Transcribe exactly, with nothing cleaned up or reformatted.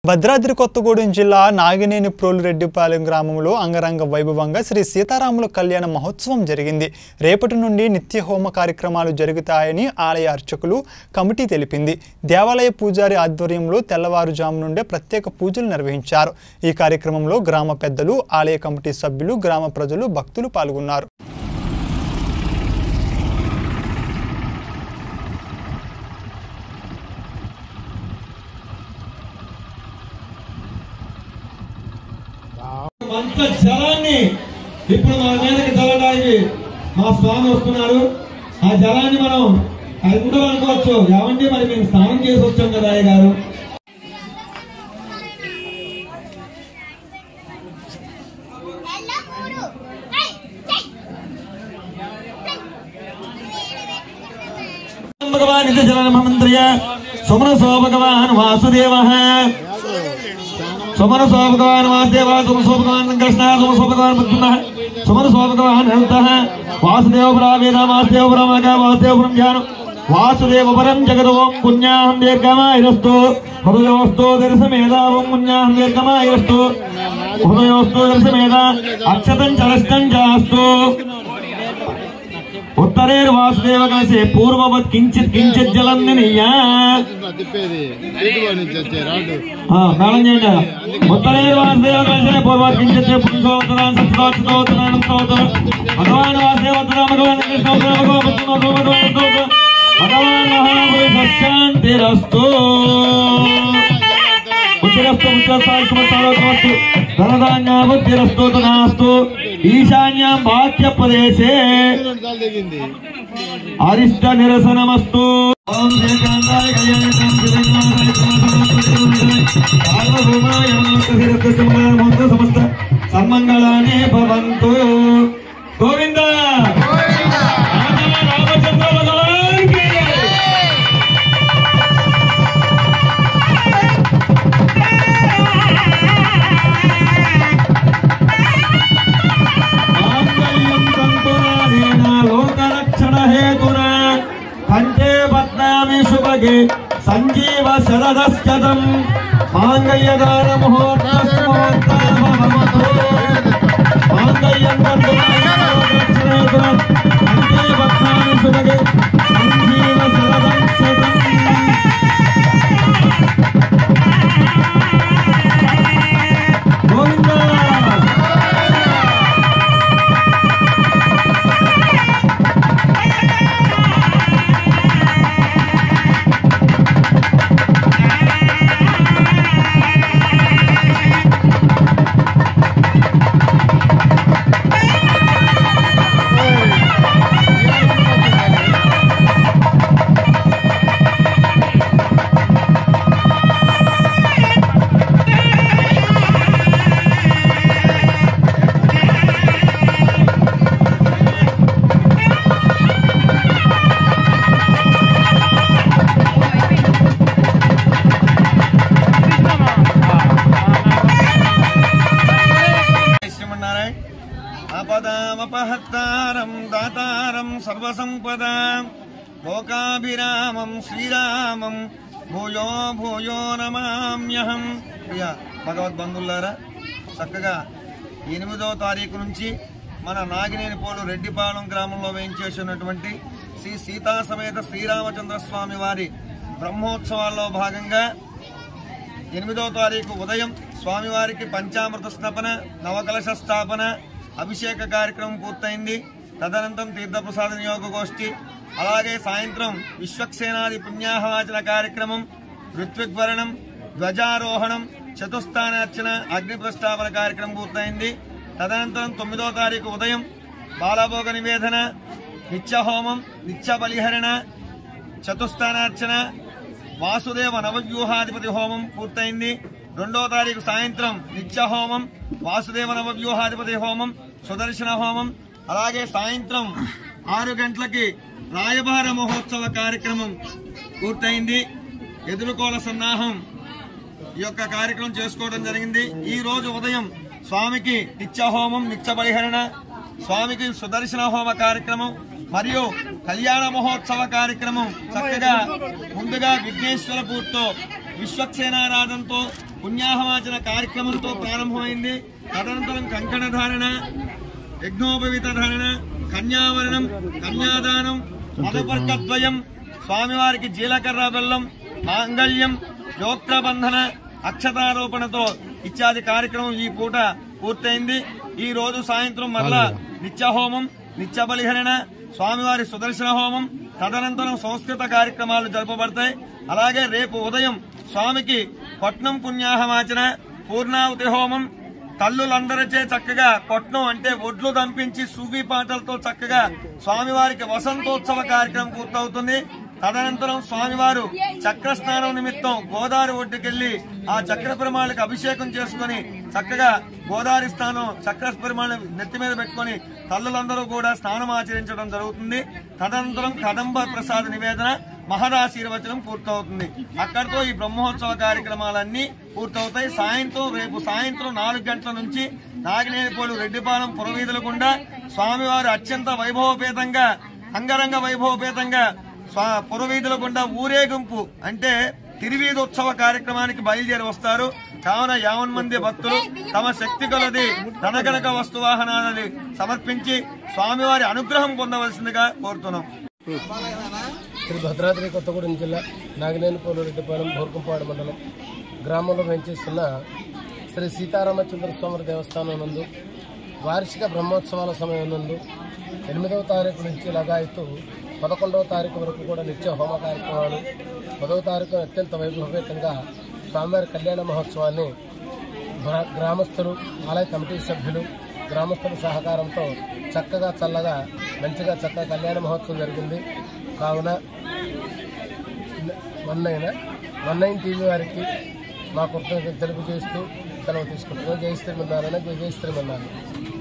భద్రాద్రి కొత్తగూడెం జిల్లా నాగినేని ప్రోలురెడ్డిపాలెం గ్రామంలో అంగరంగ వైభవంగా శ్రీ సీతారాముల కళ్యాణ మహోత్సవం జరిగింది. రేపటి నుండి నిత్య హోమ కార్యక్రమాలు జరుగుతాయని ఆలయ అర్చకులు కమిటీ తెలిపింది. దేవాలయ పూజారి ఆధ్వర్యంలో తెల్లవారుజాము నుండే ప్రత్యేక పూజలు నిర్వహించారు. ఈ కార్యక్రమంలో గ్రామ పెద్దలు, ఆలయ కమిటీ సభ్యులు, గ్రామ ప్రజలు, భక్తులు పాల్గొన్నారు. మంచి జలాన్ని ఇప్పుడు మన మీదకి చల్లడానికి మా స్వామి వస్తున్నారు. ఆ జలాన్ని మనం అందరూ అనుకోవచ్చు, ఏమంటే మరి మేము స్నానం చేసి వచ్చాం కదా అయ్య గారు. భగవాన్ ఇది జలమంత్రియ సుమన సో భగవాన్ వాసుదేవ सुमन सो भगवान वासुदेव सुमन सो भगवान कृष्ण सुमन सो भगवान मुकुंद सुमन सो भगवान हंसः वासुदेव ब्रावेद वासुदेव ब्रह्मगा वासुदेव ब्रह्मज्ञान वासुदेव परम जगत ओम पुण्याहं दीर्घमायुरस्तु हृदयोस्तु दर्शमेधा ओम पुण्याहं दीर्घमायुरस्तु हृदयोस्तु दर्शमेधा अक्षतं चरस्तं चास्तु उत्तरेर वासुदेव से पूर्ववत् किंचित किंचित जलम निया हाँ मैडम जी उत्तरेर वासुदेव से पूर्ववत् किंचित पुरुषोत्तरान् सत्सोत्तरान् सत्सोत्तरान् भगवान वासुदेव भगवान कृष्ण भगवान भगवान भगवान महापुरुष शांतिरस्तु बुद्धिरस्तु बुद्धिरस्तु धनधान्य बुद्धिरस्तु तनास्तु ईशान्यां वाक्य प्रदेशे अरिष्ट निरसनमस्तु ओम श्रीकांताय कल्याणं सार्वभौमाय नमः समस्त सम्मंगलानि भवन्तु गोविंद रामचंद्र भगवान की कंठे बद्नामि शुभगे संजीव शरदस्यदं मांगल्यदान मुहूर्तस्मुहूर्तः भवतु मांगल्यं कंठे बद्नामि शुभगे संजीव शरदस्यदं गोविंद अपहत्तारं दातारं सर्वसंपदां लोकाभिरामं श्रीरामं भूयो भूयो नमाम्यहं प्रिय భగవద్బంధులారా చక్కగా ఎనిమిదవ తారీఖు నుంచి మన నాగినేని పోలు రెడ్డిపాలెం గ్రామంలో వేయించేసినటువంటి శ్రీ సీతా సమేత శ్రీరామచంద్ర స్వామి వారి బ్రహ్మోత్సవాల్లో భాగంగా ఎనిమిదవ తారీఖు ఉదయం స్వామివారికి పంచామృత స్నాపన, నవకలశ స్థాపన, అభిషేక కార్యక్రమం పూర్తయింది. తదనంతరం తీర్థప్రసాద నియోగ గోష్ఠి, అలాగే సాయంత్రం విశ్వక్సేనాది పుణ్యాహవాచన కార్యక్రమం, ఋత్విగ్వరణం, ధ్వజారోహణం, చతుస్థానార్చన, అగ్ని ప్రస్థాపన కార్యక్రమం పూర్తయింది. తదనంతరం తొమ్మిదవ తారీఖు ఉదయం బాలభోగ నివేదన, నిత్యహోమం, నిత్య బలిహరణ, చతుస్థానార్చన, వాసుదేవ నవవ్యూహాధిపతి హోమం పూర్తయింది. రెండో తారీఖు సాయంత్రం నిత్య హోమం, వాసుదేవ నవవ్యూహాధిపతి హోమం, సుదర్శన హోమం, అలాగే సాయంత్రం ఆరు గంటలకి రాయబార మహోత్సవ కార్యక్రమం పూర్తయింది. ఎదురుకోల సన్నాహం ఈ యొక్క కార్యక్రమం చేసుకోవడం జరిగింది. ఈ రోజు ఉదయం స్వామికి నిత్య హోమం, నిత్య బలిహరణ, స్వామికి సుదర్శన హోమ కార్యక్రమం మరియు కళ్యాణ మహోత్సవ కార్యక్రమం చక్కగా ముందుగా విఘ్నేశ్వర పూర్తో విశ్వక్సేనారాధనతో పుణ్యాహవాచన కార్యక్రమంతో ప్రారంభమైంది. తదనంతరం కంకణ ధారణ, యజ్ఞోపవీత ధారణ, కన్యావరణం, కన్యాదానం, మధుపర్కద్వయం, స్వామివారికి జీలకర్ర బెల్లం, మాంగళ్యం, యోక్తబంధన, అక్షతారోపణతో ఇత్యాది కార్యక్రమం ఈ పూట పూర్తయింది. ఈ రోజు సాయంత్రం మరలా నిత్యహోమం, నిత్య బలిహరణ, స్వామివారి సుదర్శన హోమం, తదనంతరం సంస్కృత కార్యక్రమాలు జరపబడతాయి. అలాగే రేపు ఉదయం స్వామికి పట్నం పుణ్యాహవాచన, పూర్ణావతి హోమం, తల్లులందరిచే చక్కగా కొట్నం అంటే ఒడ్లు దంపించి సూఫీ పాటలతో చక్కగా స్వామివారికి వసంతోత్సవ కార్యక్రమం పూర్తవుతుంది. తదనంతరం స్వామివారు చక్ర స్నానం నిమిత్తం గోదావరి ఒడ్డుకెళ్లి ఆ చక్ర పెరుమాళకి అభిషేకం చేసుకుని చక్కగా గోదావరి స్నానం చక్ర పెరుమాళ నెత్తి మీద పెట్టుకుని తల్లులందరూ కూడా స్నానం ఆచరించడం జరుగుతుంది. తదనంతరం కదంబ ప్రసాద నివేదన, మహదాశీర్వచనం పూర్తవుతుంది. అక్కడితో ఈ బ్రహ్మోత్సవ కార్యక్రమాలన్నీ పూర్తవుతాయి. సాయంత్రం రేపు సాయంత్రం నాలుగు గంటల నుంచి నాగినేనిపోలు రెడ్డిపాలెం పురవీధుల గుండా స్వామివారు అత్యంత వైభవపేతంగా, అంగరంగ వైభవపేతంగా పురవీధుల గుండా ఊరేగింపు అంటే తిరువీధోత్సవ కార్యక్రమానికి బయలుదేరి వస్తారు. కావున యావన్ మంది భక్తులు తమ శక్తి కొలది ధనగణక వస్తు వాహనాలని సమర్పించి స్వామివారి అనుగ్రహం పొందవలసిందిగా కోరుతున్నాం. శ్రీ భద్రాద్రి కొత్తగూడెం జిల్లా నాగినేనిపోలు రెడ్డిపాలెం భోర్కంపాడు మండలం గ్రామంలో వెంచేస్తున్న శ్రీ సీతారామచంద్ర స్వామి దేవస్థానం నందు వార్షిక బ్రహ్మోత్సవాల సమయం నందు ఎనిమిదవ తారీఖు నుంచి లగాయతూ పదకొండవ తారీఖు వరకు కూడా నిత్య హోమ కార్యక్రమాలు, పదవ తారీఖు అత్యంత వైభవపేతంగా స్వామివారి కళ్యాణ మహోత్సవాన్ని గ్రామస్తులు, ఆలయ కమిటీ సభ్యులు, గ్రామస్తుల సహకారంతో చక్కగా చల్లగా మంచిగా చక్కగా కళ్యాణ మహోత్సవం జరిగింది. కావున one nine one nine TV వారికి మా కృతజ్ఞతలు తెలియజేస్తూ సెలవు తీసుకుంటున్నాం. జై శ్రీమన్నారాయణ, జై జై శ్రీమన్నారాయణ.